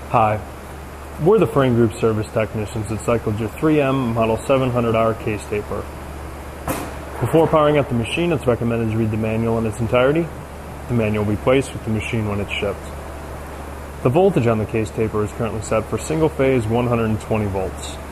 Hi, we're the Frain Group service technicians that cycled your 3M Model 700R case taper. Before powering up the machine, it's recommended to read the manual in its entirety. The manual will be placed with the machine when it's shipped. The voltage on the case taper is currently set for single phase 120 volts.